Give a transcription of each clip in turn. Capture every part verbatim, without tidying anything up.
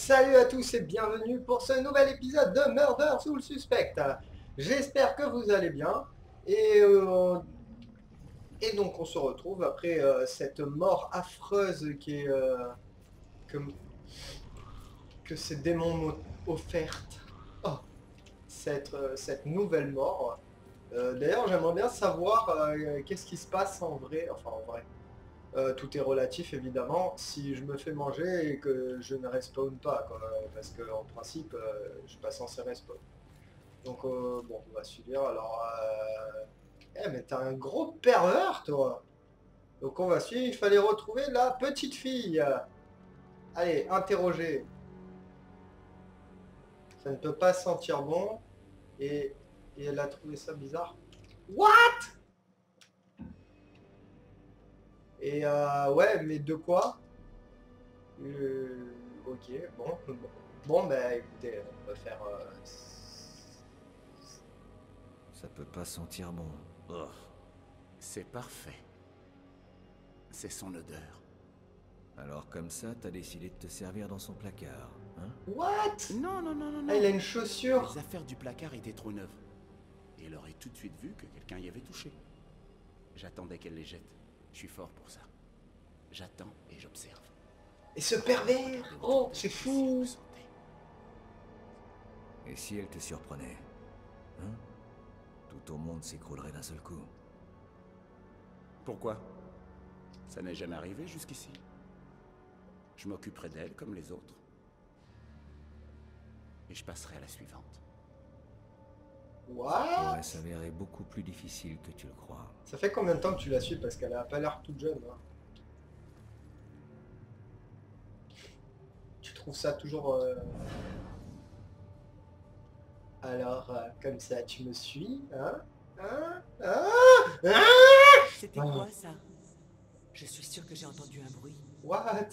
Salut à tous et bienvenue pour ce nouvel épisode de Murder Soul Suspect. J'espère que vous allez bien et, euh, et donc on se retrouve après euh, cette mort affreuse qui est, euh, que, que ces démons m'ont offerte. Oh, cette, euh, cette nouvelle mort. Euh, D'ailleurs j'aimerais bien savoir euh, qu'est-ce qui se passe en vrai, enfin en vrai. Euh, tout est relatif évidemment si je me fais manger et que je ne respawn pas quoi, parce que en principe euh, je suis pas censé respawn. Donc euh, bon on va suivre alors. Euh... Eh mais t'as un gros pervers toi. Donc on va suivre, il fallait retrouver la petite fille. Allez, interroger. Ça ne peut pas sentir bon et, et elle a trouvé ça bizarre. What? Et euh, ouais mais de quoi? Euh, ok, bon, bon, bon, bah écoutez, on va faire... euh, Ça peut pas sentir bon. Oh. C'est parfait. C'est son odeur. Alors comme ça, t'as décidé de te servir dans son placard, hein? What? Non, non, non, non, non. Ah, il a une chaussure. Les affaires du placard étaient trop neuves. Et elle aurait tout de suite vu que quelqu'un y avait touché. J'attendais qu'elle les jette. Je suis fort pour ça. J'attends et j'observe. Et ce pervers. Oh, c'est fou. Et si elle te surprenait, hein? Tout au monde s'écroulerait d'un seul coup. Pourquoi? Ça n'est jamais arrivé jusqu'ici. Je m'occuperai d'elle comme les autres. Et je passerai à la suivante. Ça What? pourrait s'avérer beaucoup plus difficile que tu le crois. Ça fait combien de temps que tu la suis? Parce qu'elle a pas l'air toute jeune. Hein. Tu trouves ça toujours... euh, Alors, euh, comme ça, tu me suis, hein? Hein? Hein? Hein? C'était Ah. quoi ça? Je suis sûr que j'ai entendu un bruit. What?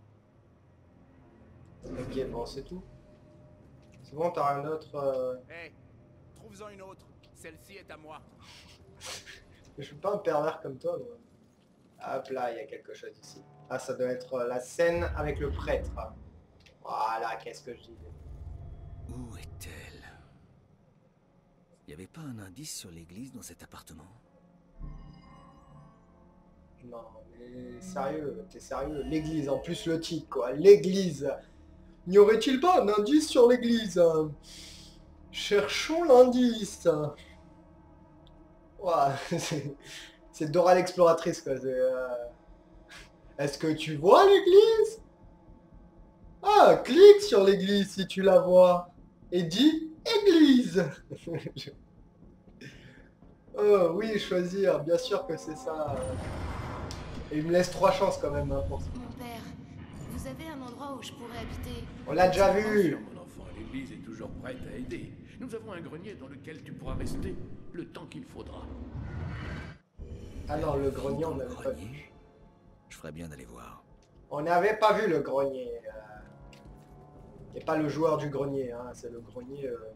Ok, bon, c'est tout. C'est bon, t'as rien d'autre euh... Hé, trouve-en une autre. Celle-ci est à moi. Je suis pas un pervers comme toi, moi. Hop là, il y a quelque chose ici. Ah, ça doit être euh, la scène avec le prêtre. Voilà, qu'est-ce que je disais. Où est-elle? Y avait pas un indice sur l'église dans cet appartement? Non, mais sérieux, t'es sérieux? L'église, en plus le titre, quoi. L'église. N'y aurait-il pas un indice sur l'église? Cherchons l'indice. Ouah, c'est- c'est Dora l'exploratrice, quoi. c'est, euh, Est-ce que tu vois l'église? Ah, clique sur l'église si tu la vois. Et dis église. Oh oui, choisir, bien sûr que c'est ça. Et il me laisse trois chances quand même hein, pour ça. Mon père, vous avez un endroit où je pourrais habiter? On l'a déjà Bien vu. sûr, mon enfant, l'église est toujours prête à aider. Nous avons un grenier dans lequel tu pourras rester le temps qu'il faudra. Ah non, le grenier, on Dans le n'avait pas vu. grenier? Je ferais bien d'aller voir. On n'avait pas vu le grenier. Et pas le joueur du grenier, hein, c'est le grenier euh,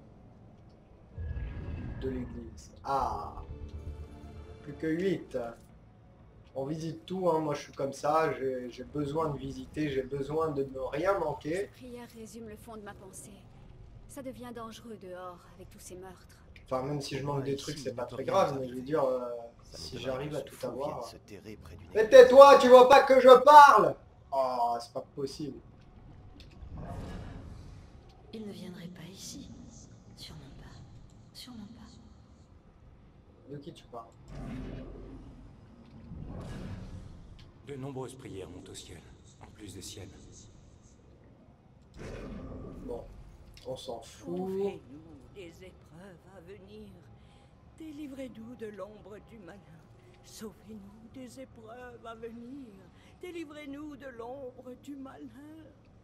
de l'église. Ah, plus que huit. On visite tout, hein. Moi je suis comme ça, j'ai j'ai besoin de visiter, j'ai besoin de ne rien manquer. Ces prières résument le fond de ma pensée. Ça devient dangereux dehors avec tous ces meurtres. Enfin, même si je manque des Ici, trucs, il c'est ne pas peut très rien grave, nous mais je veux arriver. dire, euh, Ça si m'étonnerait j'arrive que à ce tout fou avoir... vienne se terrer près d'une Mais église. tais-toi, tu vois pas que je parle? Oh, c'est pas possible. Il ne viendrait pas ici. Sûrement pas. Sûrement pas. De qui tu parles? De nombreuses prières montent au ciel, en plus des siennes. Bon, on s'en fout. Ouvrez-nous des épreuves à venir. Délivrez-nous de l'ombre du malin. Sauvez-nous des épreuves à venir. Délivrez-nous de l'ombre du malin.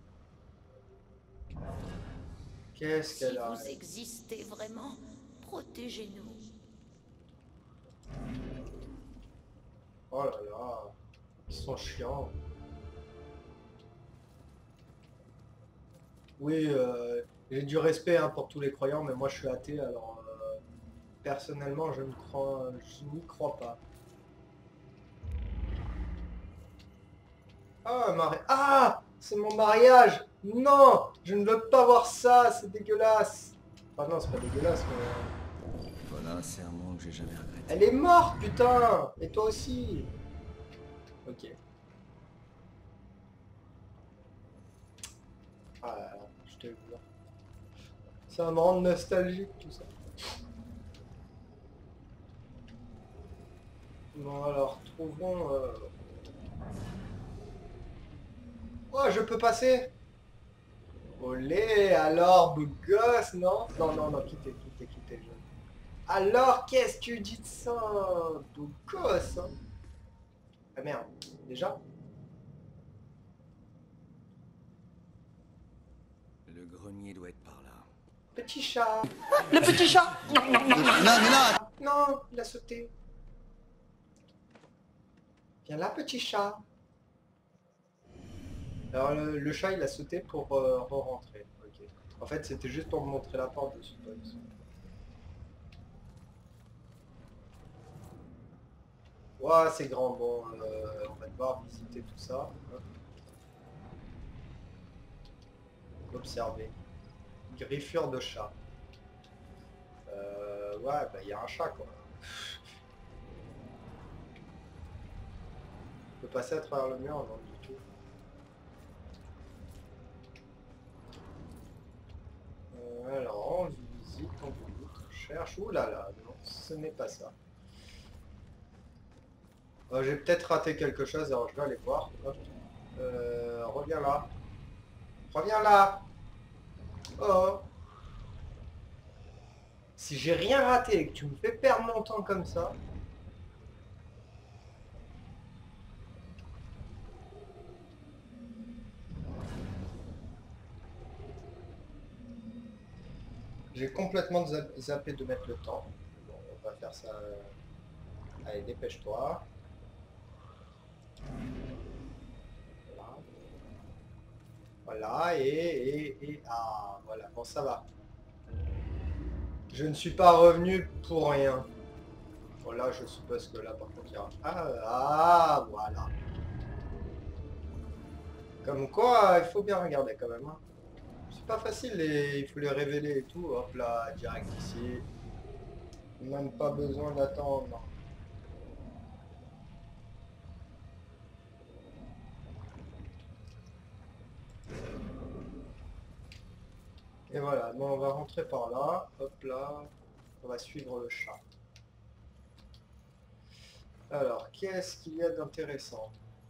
Qu'est-ce Si qu'elle a? vous existez vraiment, protégez-nous. Oh là là, ils sont chiants. Oui, euh, j'ai du respect hein, pour tous les croyants, mais moi je suis athée, alors euh, personnellement je ne crois, je n'y crois pas. Ah, mari... ah, c'est mon mariage. Non, je ne veux pas voir ça, c'est dégueulasse. Enfin non, c'est pas dégueulasse, mais... Voilà un serment que j'ai jamais regretté. Elle est morte, putain. Et toi aussi. Ok. Ah là là, je te jure. Ça va me rendre nostalgique tout ça. Bon alors, trouvons... Euh... Oh, je peux passer. Olé, alors, beau gosse, non? Non, non, non, quittez, quittez, quittez. Je... Alors, qu'est-ce que tu dis de ça? Beau gosse, hein? Ah merde, déjà? Le grenier doit être par là. Petit chat. Le petit chat. Non, non, non, non, non, non. Non, il a sauté. Viens là, petit chat. Alors le, le chat il a sauté pour euh, re-rentrer. Ok. En fait c'était juste pour me montrer la porte de ce box. Ouah, c'est grand. Bon, euh, on va devoir visiter tout ça. Hop. Observer. Griffure de chat. Euh, ouais, bah il y a un chat quoi. On peut passer à travers le mur, non du tout. Euh, alors, on visite, on visite, on cherche. Ouh là là, non, ce n'est pas ça. Euh, J'ai peut-être raté quelque chose, alors je vais aller voir. Hop. Euh, reviens là. Reviens là. Oh. Si j'ai rien raté et que tu me fais perdre mon temps comme ça... J'ai complètement zappé de mettre le temps. Bon, on va faire ça. Allez, dépêche-toi. Voilà. Voilà, et, et, et... Ah, voilà, bon, ça va. Je ne suis pas revenu pour rien. Voilà, je suppose que là, par contre, il y a... Ah, ah, voilà. Comme quoi, il faut bien regarder quand même. Hein. C'est pas facile, les... il faut les révéler et tout. Hop là, direct ici. Même pas besoin d'attendre. Et voilà, bon, on va rentrer par là. Hop là, on va suivre le chat. Alors, qu'est-ce qu'il y a d'intéressant?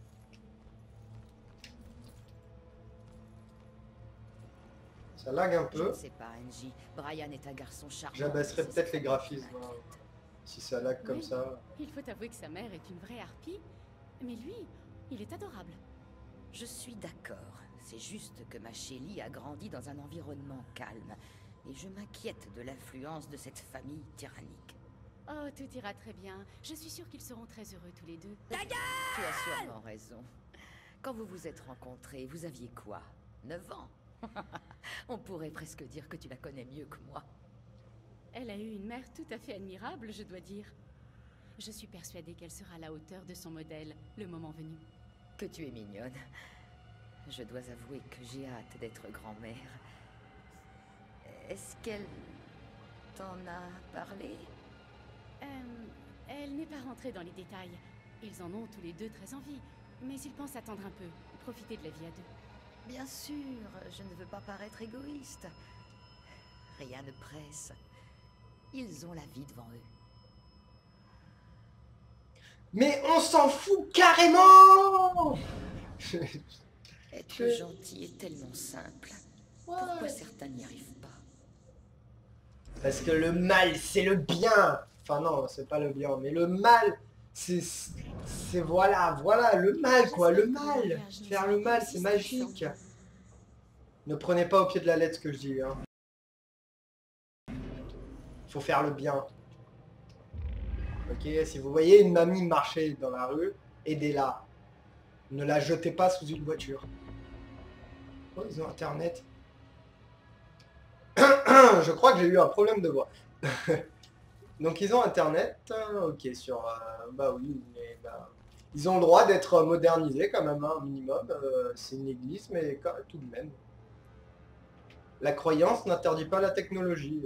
Ça lag un peu. Je ne sais pas, Angie. Brian est un garçon charmant. J'abaisserai peut-être les graphismes. Hein, si ça lag comme Oui, ça. Il faut avouer que sa mère est une vraie harpie. Mais lui, il est adorable. Je suis d'accord. C'est juste que ma Shelly a grandi dans un environnement calme. Et je m'inquiète de l'influence de cette famille tyrannique. Oh, tout ira très bien. Je suis sûre qu'ils seront très heureux tous les deux. Tu as sûrement raison. Quand vous vous êtes rencontrés, vous aviez quoi? neuf ans. On pourrait presque dire que tu la connais mieux que moi. Elle a eu une mère tout à fait admirable, je dois dire. Je suis persuadée qu'elle sera à la hauteur de son modèle, le moment venu. Que tu es mignonne. Je dois avouer que j'ai hâte d'être grand-mère. Est-ce qu'elle t'en a parlé? Euh, elle n'est pas rentrée dans les détails. Ils en ont tous les deux très envie. Mais ils pensent attendre un peu, profiter de la vie à deux. Bien sûr, je ne veux pas paraître égoïste. Rien ne presse. Ils ont la vie devant eux. Mais on s'en fout carrément. Être gentil est tellement simple. Ouais. Pourquoi certains n'y arrivent pas? Parce que le mal, c'est le bien. Enfin non, c'est pas le bien, mais le mal, c'est... C'est voilà, voilà, le mal quoi, le mal. Faire le mal, c'est magique. Ne prenez pas au pied de la lettre ce que je dis. Hein. Faut faire le bien. Ok, si vous voyez une mamie marcher dans la rue, aidez-la. Ne la jetez pas sous une voiture. Oh, ils ont internet. Je crois que j'ai eu un problème de voix. Donc ils ont internet, ok, sur... Euh, bah oui, mais bah, ils ont le droit d'être modernisés quand même, hein, un minimum. Euh, c'est une église, mais quand, tout de même. La croyance n'interdit pas la technologie.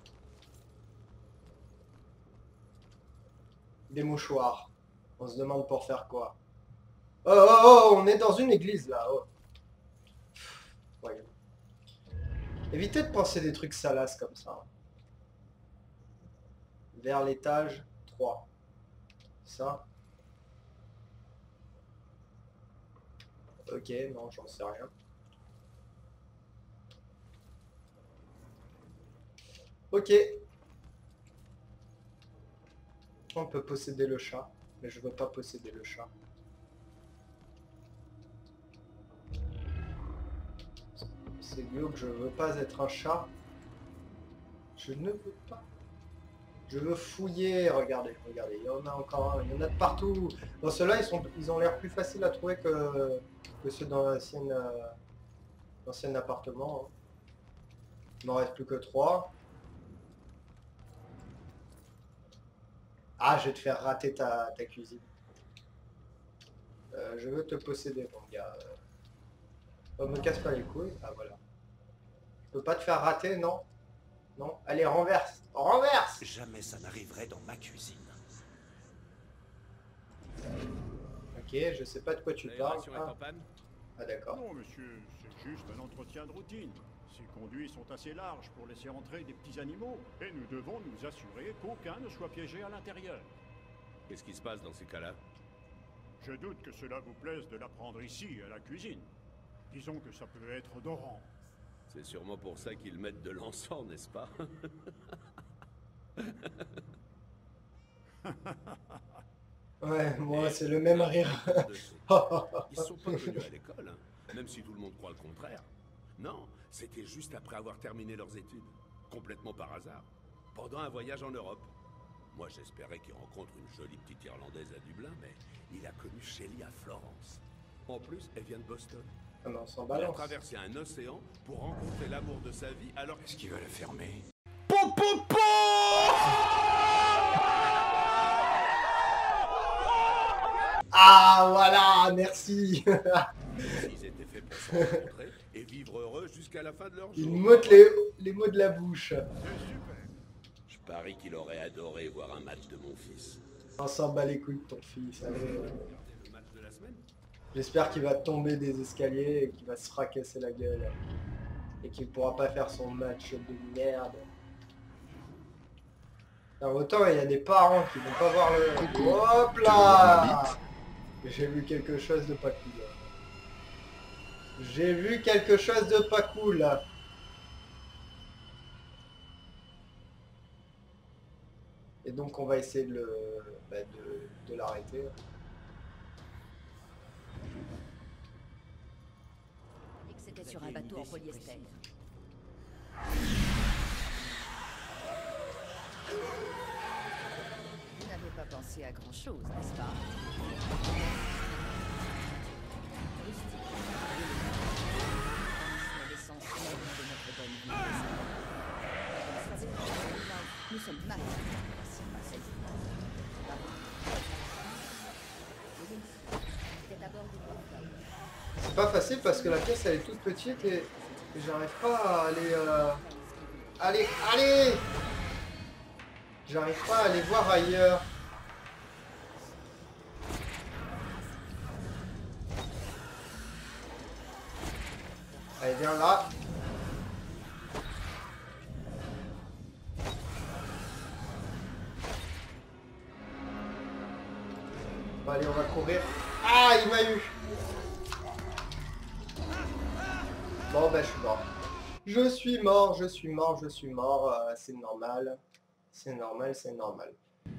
Des mouchoirs. On se demande pour faire quoi. Oh, oh, oh, on est dans une église, là. Oh. Ouais. Évitez de penser des trucs salaces comme ça. Vers l'étage trois. Ça. Ok, non, j'en sais rien. Ok. On peut posséder le chat, mais je veux pas posséder le chat. C'est glauque, je veux pas être un chat. Je ne veux pas. Je veux fouiller, regardez, regardez, il y en a encore un, il y en a de partout. Dans ceux-là, ils, sont, ils ont l'air plus faciles à trouver que, que ceux dans l'ancien euh, appartement. Hein. Il m'en reste plus que trois. Ah, je vais te faire rater ta, ta cuisine. Euh, je veux te posséder, mon gars. Oh, me casse pas les couilles. Ah, voilà. Je peux pas te faire rater, non? Non? Allez, renverse. Renverse! Jamais ça n'arriverait dans ma cuisine. Ok, je sais pas de quoi tu parles. Ah, ah d'accord. Non, monsieur, c'est juste un entretien de routine. Ces conduits sont assez larges pour laisser entrer des petits animaux, et nous devons nous assurer qu'aucun ne soit piégé à l'intérieur. Qu'est-ce qui se passe dans ces cas-là? Je doute que cela vous plaise de l'apprendre ici, à la cuisine. Disons que ça peut être odorant. C'est sûrement pour ça qu'ils mettent de l'encens, n'est-ce pas? Ouais, moi c'est le même rire. Ils sont pas venus à l'école, hein, même si tout le monde croit le contraire. Non, c'était juste après avoir terminé leurs études, complètement par hasard, pendant un voyage en Europe. Moi j'espérais qu'il rencontre une jolie petite Irlandaise à Dublin, mais il a connu Shelly à Florence. En plus, elle vient de Boston. Ah non, on s'en Il a balance. traversé un océan pour rencontrer l'amour de sa vie alors Est-ce qu'il va la fermer? Ah voilà, merci. ils étaient faits pour se rencontrer et vivre heureux jusqu'à la fin de leur Il jour. m'ôte les, les mots de la bouche. Je parie qu'il aurait adoré voir un match de mon fils. On s'en bat les couilles de ton fils. allez. Le match de la semaine? J'espère qu'il va tomber des escaliers et qu'il va se fracasser la gueule. Et qu'il pourra pas faire son match de merde. Alors, autant il y a des parents qui vont pas voir le... Hop là! J'ai vu quelque chose de pas cool. J'ai vu quelque chose de pas cool. Et donc on va essayer de le... bah, de, de l'arrêter. C'était sur un bateau en polyester. Vous n'avez pas pensé à grand chose, n'est-ce pas? C'est l'essentiel de notre bonne vie. Vous savez, nous sommes mariés. C'est pas cette C'était à bord du porte-clés. C'est pas facile parce que la pièce elle est toute petite et, et j'arrive pas à aller... Euh... Allez, allez! J'arrive pas à aller voir ailleurs. Allez, viens là. Bon, allez, on va courir. Ah, il m'a eu. Bon, ben, je suis mort. Je suis mort, je suis mort, je suis mort. Euh, c'est normal. C'est normal, c'est normal.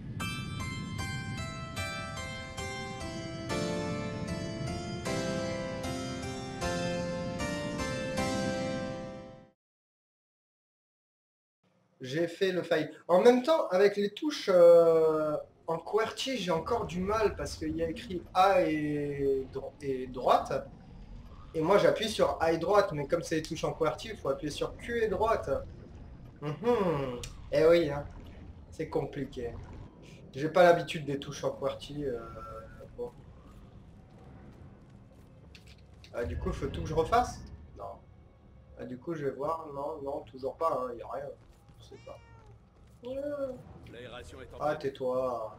J'ai fait le fail. En même temps, avec les touches euh, en QWERTY, j'ai encore du mal parce qu'il y a écrit A et, dro et droite. Et moi j'appuie sur A et droite, mais comme c'est les touches en QWERTY, il faut appuyer sur Q et droite. Mm-hmm. Eh oui, hein. C'est compliqué. J'ai pas l'habitude des touches en QWERTY. Euh, bon. ah, du coup, il faut tout que je refasse? Non. Ah, du coup, je vais voir. Non, non, toujours pas. Il hein, n'y a rien. Je sais pas. L'aération est en Ah, tais-toi.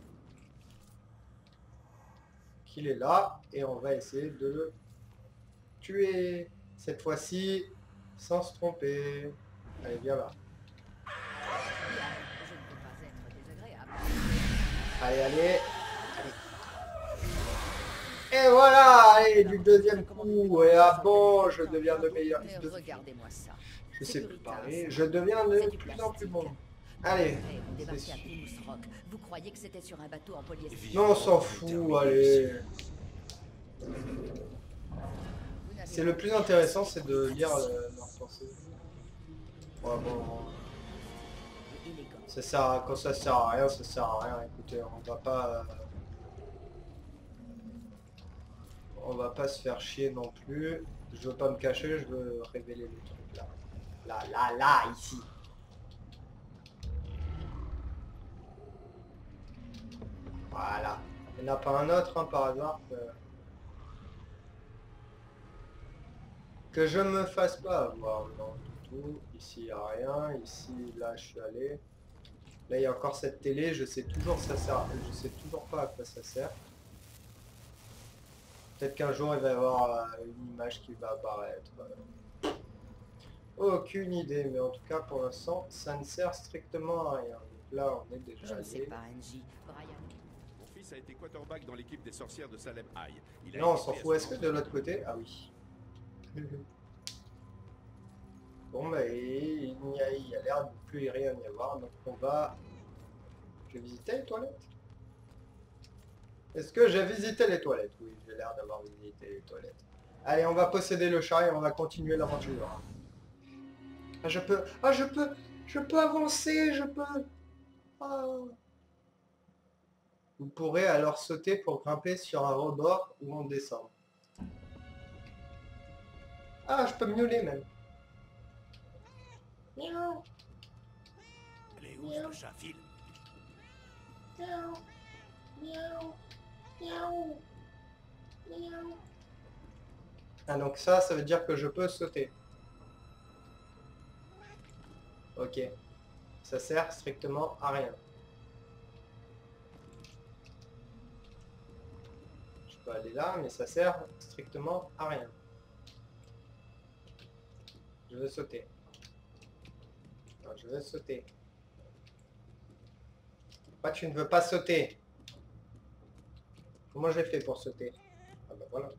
Qu'il est là. Et on va essayer de le tuer. Cette fois-ci, sans se tromper. Allez, viens là. Je ne peux pas être désagréable. Allez, allez. Allez. Et voilà, allez, du deuxième coup. Et ah bon, je deviens de meilleur. Mais regardez-moi ça. Je sais plus parler. Je deviens de plus en plus bon. Allez. Vous débarquez à Plymouth Rock. Vous croyez que c'était sur un bateau en polyester? Non, on s'en fout, allez. C'est le plus intéressant, c'est de lire euh, leurs pensées. Ouais, bon. Ça sert à, quand ça sert à rien, ça sert à rien. Écoutez, on va pas... Euh, on va pas se faire chier non plus. Je veux pas me cacher, je veux révéler le truc là. Là, là, là, ici. Voilà. Il n'y en a pas un autre, hein, par hasard. Que... que je me fasse pas avoir. Non, du tout. Ici, il n'y a rien. Ici, là, je suis allé. Là, il y a encore cette télé. Je sais toujours ça sert. Je sais toujours pas à quoi ça sert. Peut-être qu'un jour, il va y avoir euh, une image qui va apparaître. Aucune idée. Mais en tout cas, pour l'instant, ça ne sert strictement à rien. Donc là, on est déjà Je ne allé. sais pas, Angie. Brian. Mon fils a été quarterback dans l'équipe des sorcières de Salem High. Il a Non, on été s'en fout. Est-ce que de l'autre côté? Ah oui. Bon, bah, il y a, il y a l'air de plus rien y avoir. Donc on va... Je vais visiter les toilettes. Est-ce que j'ai visité les toilettes? Oui, j'ai l'air d'avoir visité les toilettes. Allez, on va posséder le chat et on va continuer l'aventure. Ah, je peux... Ah, je peux... Je peux avancer, je peux... Ah. Vous pourrez alors sauter pour grimper sur un rebord ou en descendre. Ah, je peux miauler même. Miaou. Allez, ouvre le chat, file. Miaou. Miaou. Miaou. Miaou. Ah, donc ça, ça veut dire que je peux sauter. Ok. Ça sert strictement à rien. Je peux aller là, mais ça sert strictement à rien. Je veux sauter. Non, je veux sauter. Pourquoi tu ne veux pas sauter? Comment j'ai fait pour sauter? Ah bah voilà.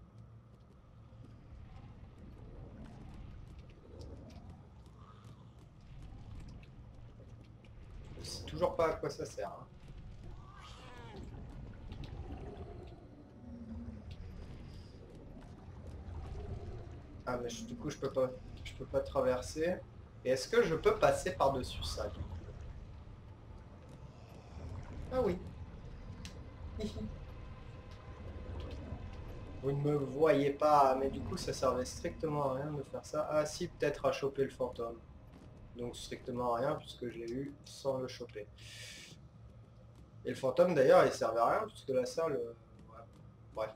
Je sais toujours pas à quoi ça sert. Hein. Ah mais je, du coup je peux pas. Je peux pas traverser. Et est-ce que je peux passer par-dessus ça du coup? Ah oui. Vous ne me voyez pas, mais du coup ça servait strictement à rien de faire ça. Ah si, peut-être à choper le fantôme. Donc strictement à rien puisque j'ai eu sans le choper. Et le fantôme d'ailleurs il servait à rien puisque la salle... Euh, ouais. Bref.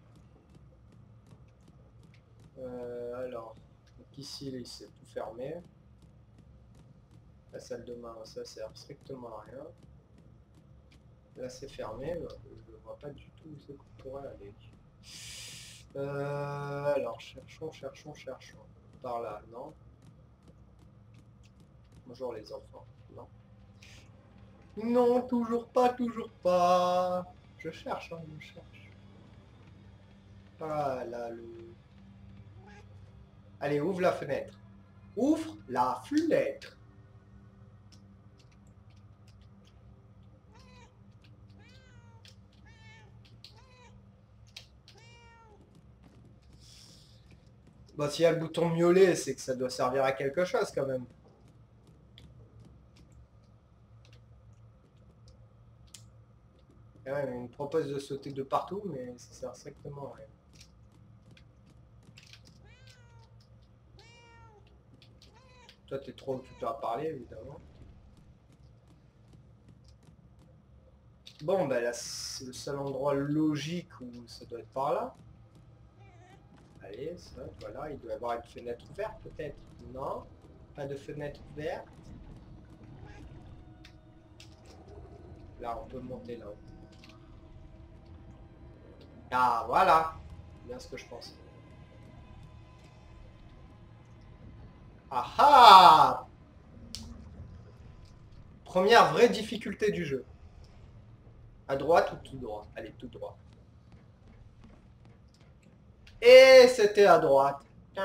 Euh, alors... Donc ici, c'est tout fermé. La salle de bain, ça sert strictement à rien. Là, c'est fermé. Je ne vois pas du tout où c'est qu'on pourrait aller. Euh, alors, cherchons, cherchons, cherchons. Par là, non. Bonjour les enfants. Non. Non, toujours pas, toujours pas. Je cherche, hein, je cherche. Ah là, le... Allez, ouvre la fenêtre. Ouvre la fenêtre. Bah, s'il y a le bouton miauler, c'est que ça doit servir à quelque chose quand même. Ouais, il me propose de sauter de partout, mais ça sert strictement à rien. Toi, t'es trop occupé à parler, évidemment. Bon, bah là, c'est le seul endroit logique où ça doit être par là. Allez, ça, voilà, il doit y avoir une fenêtre ouverte peut-être. Non, pas de fenêtre ouverte. Là, on peut monter là-haut. Ah, voilà. Bien ce que je pense. Ah ah! Première vraie difficulté du jeu. À droite ou tout droit? Allez, tout droit. Et c'était à droite.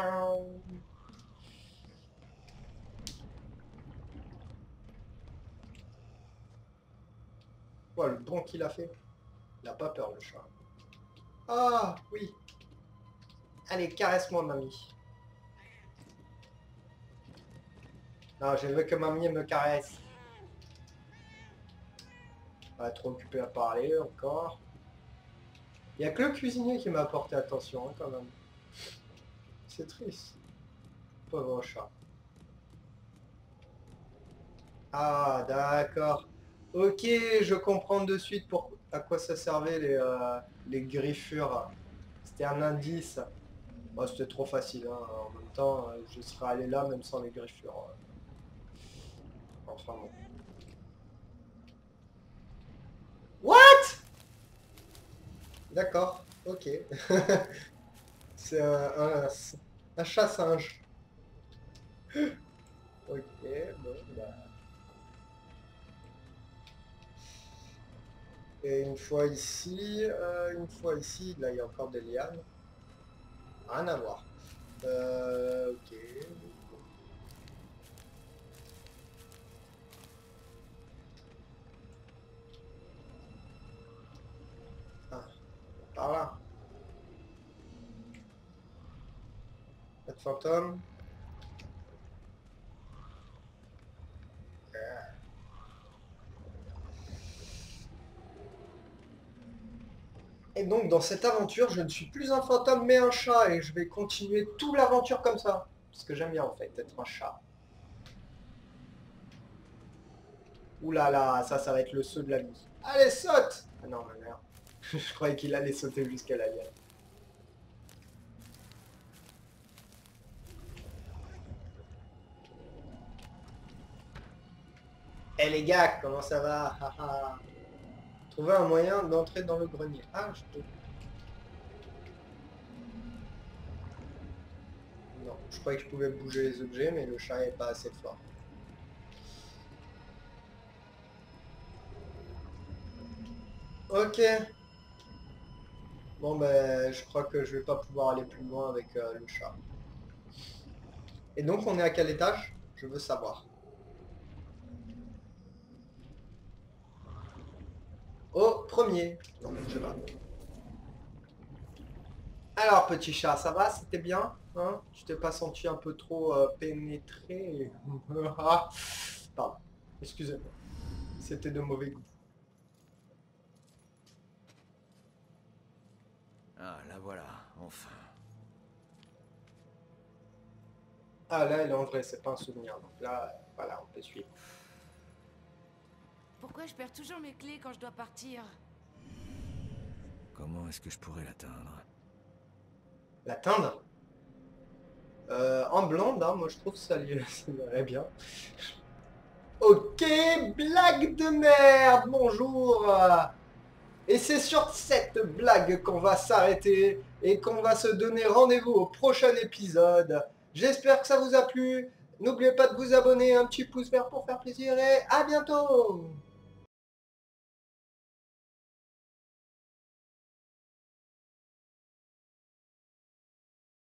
Oh, le bon qu'il a fait. Il n'a pas peur, le chat. Ah, oui. Allez, caresse-moi, mamie. Non, je veux que mamie me caresse. Pas trop occupé à parler, encore. Il n'y a que le cuisinier qui m'a apporté attention, hein, quand même. C'est triste. Pauvre chat. Ah, d'accord. Ok, je comprends de suite pour à quoi ça servait les, euh, les griffures. C'était un indice. Bon, c'était trop facile, hein. En même temps, je serais allé là même sans les griffures. Enfin bon. What? D'accord, ok. C'est un, un, un chat singe. Ok, bon, bah... Et une fois ici, euh, une fois ici, là il y a encore des lianes. Rien à voir. Euh, ok. Ah, par là. Pas de fantôme. Et donc dans cette aventure, je ne suis plus un fantôme mais un chat et je vais continuer toute l'aventure comme ça. Parce que j'aime bien en fait être un chat. Ouh là là, ça, ça va être le saut de la vie. Allez, saute! Ah non, ma mère. Je croyais qu'il allait sauter jusqu'à la liane. Eh les gars, comment ça va? Trouver un moyen d'entrer dans le grenier. Ah, je peux... Non, je croyais que je pouvais bouger les objets, mais le chat est pas assez fort. Ok. Bon ben, je crois que je vais pas pouvoir aller plus loin avec euh, le chat. Et donc, on est à quel étage? Je veux savoir. Au premier. Non, je sais pas. Alors, petit chat, ça va? C'était bien? Hein? Tu t'es pas senti un peu trop euh, pénétré? Pardon. Excusez-moi. C'était de mauvais goût. Ah, la voilà, enfin. Ah, là, elle est en vrai, c'est pas un souvenir. Donc là, voilà, on peut suivre. Pourquoi je perds toujours mes clés quand je dois partir? Comment est-ce que je pourrais l'atteindre? L'atteindre? euh, En blonde, hein, moi je trouve que ça lui irait bien. Ok, blague de merde, bonjour. Et c'est sur cette blague qu'on va s'arrêter et qu'on va se donner rendez-vous au prochain épisode. J'espère que ça vous a plu. N'oubliez pas de vous abonner, un petit pouce vert pour faire plaisir et à bientôt.